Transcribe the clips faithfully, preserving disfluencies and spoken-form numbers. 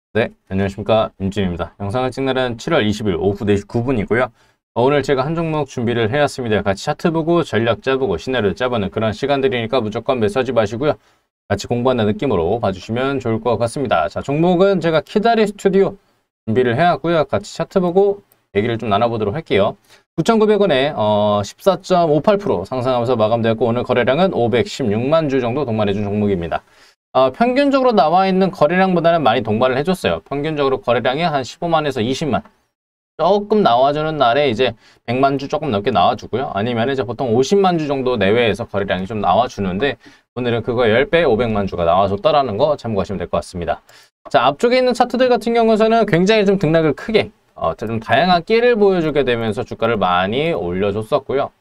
네, 안녕하십니까. 윤진입니다. 영상을 찍는 날은 칠월 이십일 오후 네 시 구 분이고요. 어, 오늘 제가 한 종목 준비를 해왔습니다. 같이 차트 보고 전략 짜보고 시나리오 짜보는 그런 시간들이니까 무조건 매수하지 마시고요. 같이 공부한다는 느낌으로 봐주시면 좋을 것 같습니다. 자, 종목은 제가 키다리 스튜디오 준비를 해왔고요. 같이 차트 보고 얘기를 좀 나눠보도록 할게요. 구천구백 원에 어, 십사 점 오팔 퍼센트 상승하면서 마감되었고 오늘 거래량은 오백십육만 주 정도 동반해준 종목입니다. 어, 평균적으로 나와 있는 거래량보다는 많이 동반을 해줬어요. 평균적으로 거래량이 한 십오만에서 이십만. 조금 나와주는 날에 이제 백만 주 조금 넘게 나와주고요. 아니면 이제 보통 오십만 주 정도 내외에서 거래량이 좀 나와주는데 오늘은 그거 십 배 오백만 주가 나와줬다라는 거 참고하시면 될 것 같습니다. 자, 앞쪽에 있는 차트들 같은 경우에는 굉장히 좀 등락을 크게 어, 좀 다양한 끼를 보여주게 되면서 주가를 많이 올려줬었고요.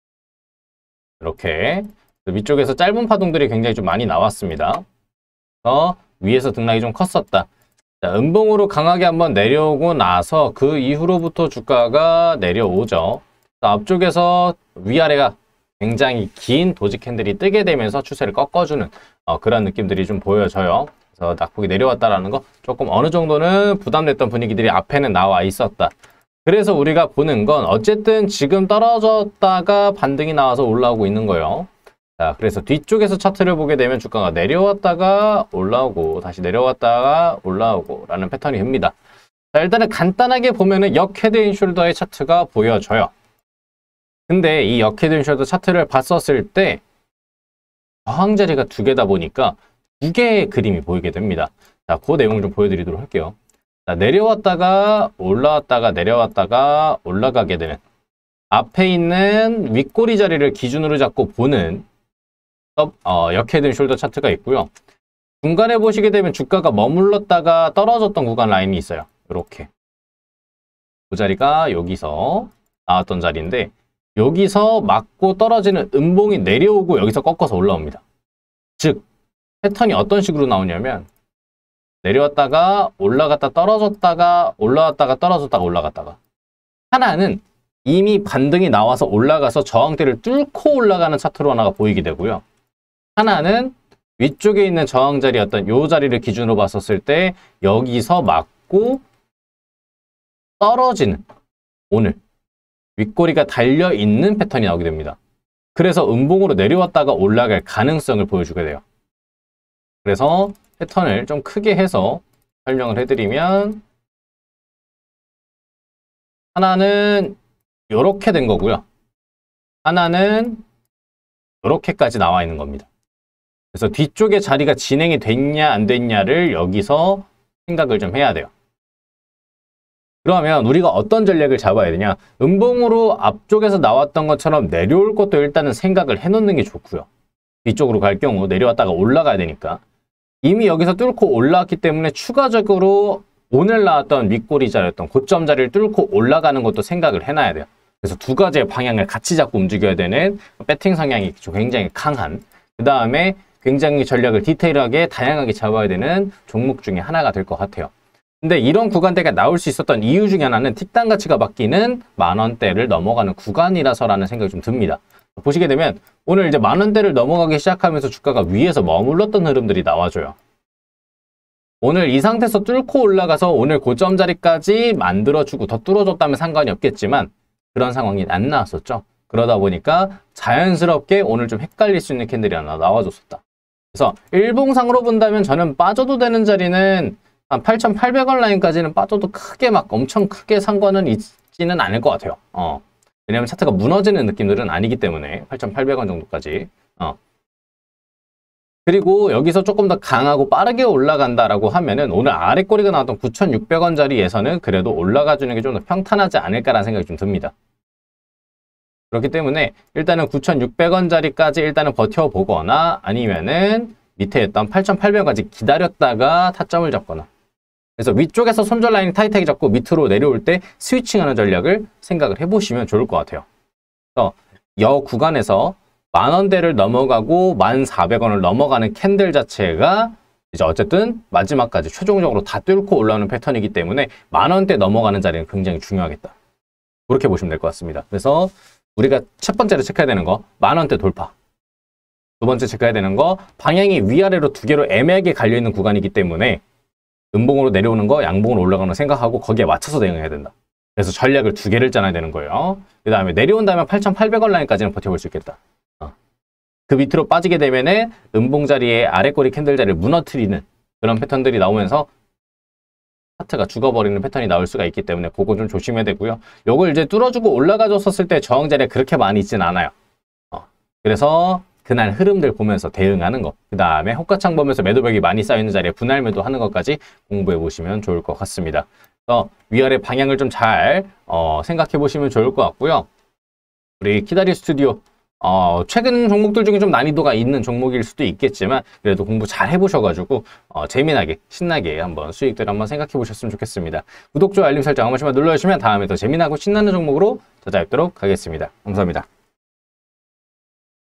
이렇게 위쪽에서 짧은 파동들이 굉장히 좀 많이 나왔습니다. 위에서 등락이 좀 컸었다. 자, 음봉으로 강하게 한번 내려오고 나서 그 이후로부터 주가가 내려오죠. 자, 앞쪽에서 위아래가 굉장히 긴 도지 캔들이 뜨게 되면서 추세를 꺾어주는 어, 그런 느낌들이 좀 보여져요. 그래서 낙폭이 내려왔다라는 거 조금 어느 정도는 부담됐던 분위기들이 앞에는 나와 있었다. 그래서 우리가 보는 건 어쨌든 지금 떨어졌다가 반등이 나와서 올라오고 있는 거예요. 자, 그래서 뒤쪽에서 차트를 보게 되면 주가가 내려왔다가 올라오고 다시 내려왔다가 올라오고 라는 패턴이 됩니다. 자, 일단은 간단하게 보면은 역 헤드 앤 숄더의 차트가 보여져요. 근데 이 역 헤드 앤 숄더 차트를 봤었을 때 저항자리가 두 개다 보니까 두 개의 그림이 보이게 됩니다. 자, 그 내용 좀 보여드리도록 할게요. 자, 내려왔다가 올라왔다가 내려왔다가 올라가게 되는 앞에 있는 윗꼬리 자리를 기준으로 잡고 보는 어, 역 헤드 앤 숄더 차트가 있고요. 중간에 보시게 되면 주가가 머물렀다가 떨어졌던 구간 라인이 있어요. 이렇게 그 자리가 여기서 나왔던 자리인데 여기서 맞고 떨어지는 음봉이 내려오고 여기서 꺾어서 올라옵니다. 즉 패턴이 어떤 식으로 나오냐면 내려왔다가 올라갔다 떨어졌다가 올라왔다가 떨어졌다가 올라갔다가 하나는 이미 반등이 나와서 올라가서 저항대를 뚫고 올라가는 차트로 하나가 보이게 되고요. 하나는 위쪽에 있는 저항자리였던 이 자리를 기준으로 봤었을 때 여기서 맞고 떨어지는 오늘 윗꼬리가 달려있는 패턴이 나오게 됩니다. 그래서 음봉으로 내려왔다가 올라갈 가능성을 보여주게 돼요. 그래서 패턴을 좀 크게 해서 설명을 해드리면 하나는 이렇게 된 거고요. 하나는 이렇게까지 나와 있는 겁니다. 그래서 뒤쪽에 자리가 진행이 됐냐 안 됐냐를 여기서 생각을 좀 해야 돼요. 그러면 우리가 어떤 전략을 잡아야 되냐? 음봉으로 앞쪽에서 나왔던 것처럼 내려올 것도 일단은 생각을 해놓는 게 좋고요. 뒤쪽으로 갈 경우 내려왔다가 올라가야 되니까 이미 여기서 뚫고 올라왔기 때문에 추가적으로 오늘 나왔던 윗꼬리 자리였던 고점 자리를 뚫고 올라가는 것도 생각을 해놔야 돼요. 그래서 두 가지의 방향을 같이 잡고 움직여야 되는 배팅 성향이 굉장히 강한 그 다음에 굉장히 전략을 디테일하게 다양하게 잡아야 되는 종목 중에 하나가 될 것 같아요. 근데 이런 구간대가 나올 수 있었던 이유 중에 하나는 틱당 가치가 바뀌는 만원대를 넘어가는 구간이라서라는 생각이 좀 듭니다. 보시게 되면 오늘 이제 만원대를 넘어가기 시작하면서 주가가 위에서 머물렀던 흐름들이 나와줘요. 오늘 이 상태에서 뚫고 올라가서 오늘 고점 자리까지 만들어주고 더 뚫어줬다면 상관이 없겠지만 그런 상황이 안 나왔었죠. 그러다 보니까 자연스럽게 오늘 좀 헷갈릴 수 있는 캔들이 하나 나와줬었다. 그래서 일봉상으로 본다면 저는 빠져도 되는 자리는 한 팔천팔백 원 라인까지는 빠져도 크게 막 엄청 크게 상관은 있지는 않을 것 같아요. 어. 왜냐면 차트가 무너지는 느낌들은 아니기 때문에 팔천팔백 원 정도까지. 어. 그리고 여기서 조금 더 강하고 빠르게 올라간다라고 하면은 오늘 아래 꼬리가 나왔던 구천육백 원 자리에서는 그래도 올라가주는 게 좀 더 평탄하지 않을까라는 생각이 좀 듭니다. 그렇기 때문에 일단은 구천육백 원 자리까지 일단은 버텨보거나 아니면은 밑에 있던 팔천팔백 원까지 기다렸다가 타점을 잡거나 그래서 위쪽에서 손절 라인이 타이트하게 잡고 밑으로 내려올 때 스위칭하는 전략을 생각을 해보시면 좋을 것 같아요. 그래서 여 구간에서 만원대를 넘어가고 만 사백 원을 넘어가는 캔들 자체가 이제 어쨌든 마지막까지 최종적으로 다 뚫고 올라오는 패턴이기 때문에 만원대 넘어가는 자리는 굉장히 중요하겠다. 그렇게 보시면 될 것 같습니다. 그래서 우리가 첫 번째로 체크해야 되는 거 만원대 돌파. 두 번째 체크해야 되는 거 방향이 위아래로 두 개로 애매하게 갈려있는 구간이기 때문에 음봉으로 내려오는 거, 양봉으로 올라가는 거 생각하고 거기에 맞춰서 대응해야 된다. 그래서 전략을 두 개를 짜놔야 되는 거예요. 그 다음에 내려온다면 팔천팔백 원 라인까지는 버텨볼 수 있겠다. 어. 그 밑으로 빠지게 되면은 음봉 자리에 아래꼬리 캔들 자리를 무너뜨리는 그런 패턴들이 나오면서 차트가 죽어버리는 패턴이 나올 수가 있기 때문에 그거 좀 조심해야 되고요. 요걸 이제 뚫어주고 올라가줬었을 때 저항 자리에 그렇게 많이 있진 않아요. 어. 그래서 그날 흐름들 보면서 대응하는 거, 그 다음에 호가창 보면서 매도벽이 많이 쌓여있는 자리에 분할 매도하는 것까지 공부해 보시면 좋을 것 같습니다. 그래서 위아래 방향을 좀 잘 어, 생각해 보시면 좋을 것 같고요. 우리 키다리 스튜디오 어, 최근 종목들 중에 좀 난이도가 있는 종목일 수도 있겠지만 그래도 공부 잘 해보셔가지고 어, 재미나게 신나게 한번 수익들 한번 생각해 보셨으면 좋겠습니다. 구독, 좋아요, 알림 설정 한 번씩만 눌러주시면 다음에 더 재미나고 신나는 종목으로 찾아뵙도록 하겠습니다. 감사합니다.